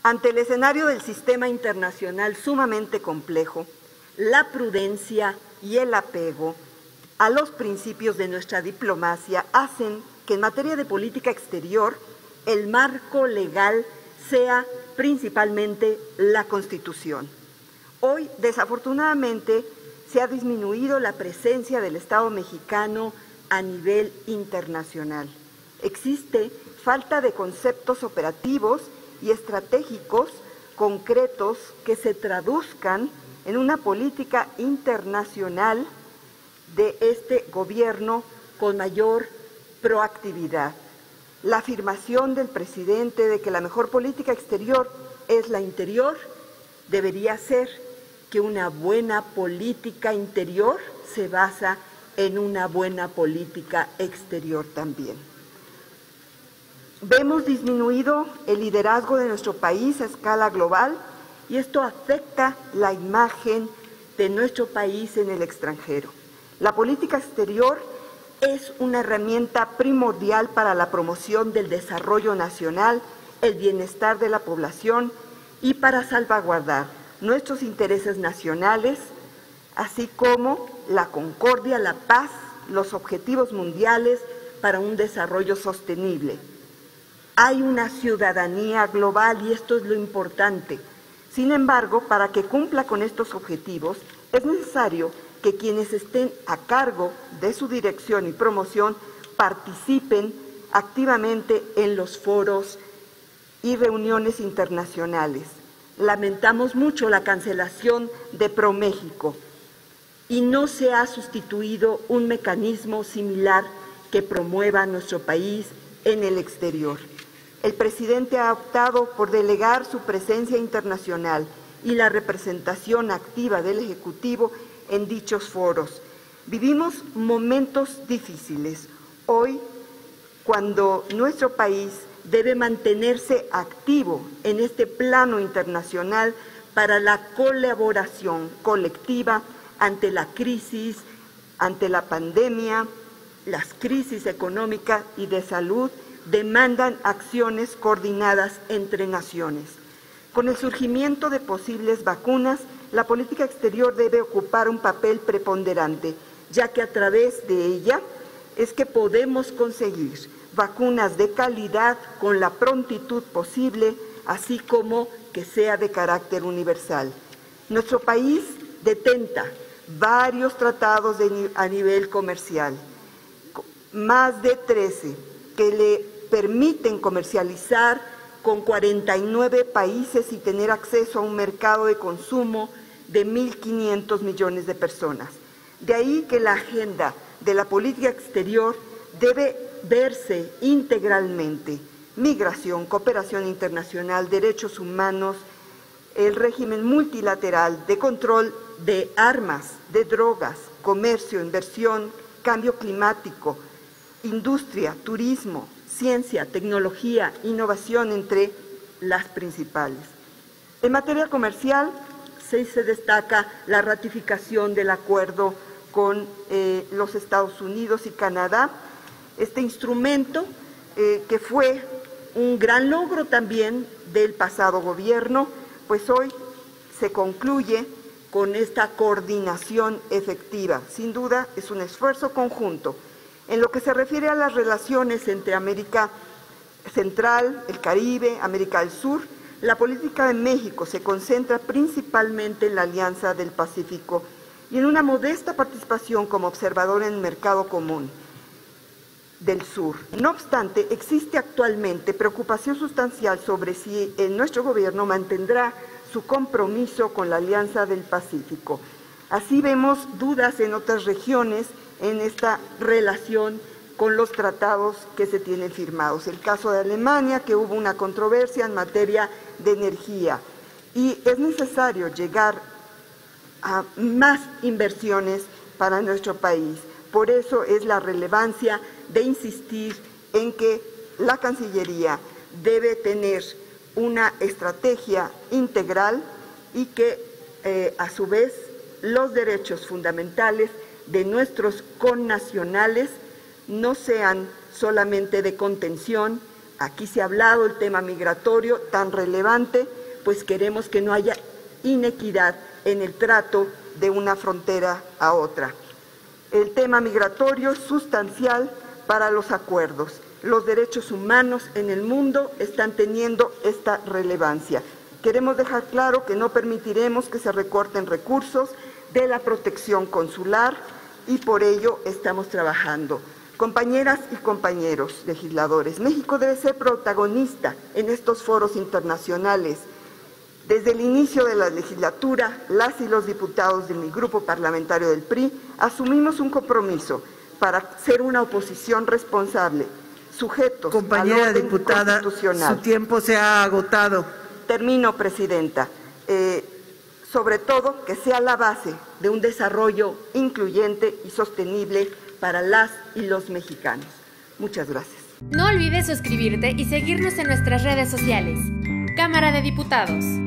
Ante el escenario del sistema internacional sumamente complejo, la prudencia y el apego a los principios de nuestra diplomacia hacen que en materia de política exterior el marco legal sea principalmente la Constitución. Hoy, desafortunadamente, se ha disminuido la presencia del Estado mexicano a nivel internacional. Existe falta de conceptos operativos y estratégicos concretos que se traduzcan en una política internacional de este gobierno con mayor proactividad. La afirmación del presidente de que la mejor política exterior es la interior debería ser que una buena política interior se basa en una buena política exterior también. Vemos disminuido el liderazgo de nuestro país a escala global y esto afecta la imagen de nuestro país en el extranjero. La política exterior es una herramienta primordial para la promoción del desarrollo nacional, el bienestar de la población y para salvaguardar nuestros intereses nacionales, así como la concordia, la paz, los objetivos mundiales para un desarrollo sostenible. Hay una ciudadanía global y esto es lo importante. Sin embargo, para que cumpla con estos objetivos, es necesario que quienes estén a cargo de su dirección y promoción participen activamente en los foros y reuniones internacionales. Lamentamos mucho la cancelación de ProMéxico y no se ha sustituido un mecanismo similar que promueva a nuestro país en el exterior. El presidente ha optado por delegar su presencia internacional y la representación activa del Ejecutivo en dichos foros. Vivimos momentos difíciles hoy cuando nuestro país debe mantenerse activo en este plano internacional para la colaboración colectiva ante la crisis, ante la pandemia, las crisis económicas y de salud demandan acciones coordinadas entre naciones. Con el surgimiento de posibles vacunas, la política exterior debe ocupar un papel preponderante, ya que a través de ella es que podemos conseguir vacunas de calidad con la prontitud posible, así como que sea de carácter universal. Nuestro país detenta varios tratados a nivel comercial, más de 13, que le permiten comercializar con 49 países y tener acceso a un mercado de consumo de 1.500 millones de personas. De ahí que la agenda de la política exterior debe verse integralmente: migración, cooperación internacional, derechos humanos, el régimen multilateral de control de armas, de drogas, comercio, inversión, cambio climático, industria, turismo, ciencia, tecnología, innovación, entre las principales. En materia comercial, se destaca la ratificación del acuerdo con los Estados Unidos y Canadá. Este instrumento, que fue un gran logro también del pasado gobierno, pues hoy se concluye con esta coordinación efectiva. Sin duda, es un esfuerzo conjunto. En lo que se refiere a las relaciones entre América Central, el Caribe, América del Sur, la política de México se concentra principalmente en la Alianza del Pacífico y en una modesta participación como observador en el mercado común del sur. No obstante, existe actualmente preocupación sustancial sobre si nuestro gobierno mantendrá su compromiso con la Alianza del Pacífico. Así vemos dudas en otras regiones en esta relación con los tratados que se tienen firmados. El caso de Alemania, que hubo una controversia en materia de energía, y es necesario llegar a más inversiones para nuestro país. Por eso es la relevancia de insistir en que la Cancillería debe tener una estrategia integral y que, a su vez, los derechos fundamentales de nuestros connacionales no sean solamente de contención, Aquí se ha hablado del tema migratorio tan relevante, pues queremos que no haya inequidad en el trato de una frontera a otra. El tema migratorio es sustancial para los acuerdos. Los derechos humanos en el mundo están teniendo esta relevancia. Queremos dejar claro que no permitiremos que se recorten recursos de la protección consular y por ello estamos trabajando. Compañeras y compañeros legisladores, México debe ser protagonista en estos foros internacionales. Desde el inicio de la legislatura, las y los diputados de mi grupo parlamentario del PRI asumimos un compromiso para ser una oposición responsable, sujetos al orden diputada, constitucional. Su tiempo se ha agotado. Termino, Presidenta. Sobre todo, que sea la base de un desarrollo incluyente y sostenible para las y los mexicanos. Muchas gracias. No olvides suscribirte y seguirnos en nuestras redes sociales. Cámara de Diputados.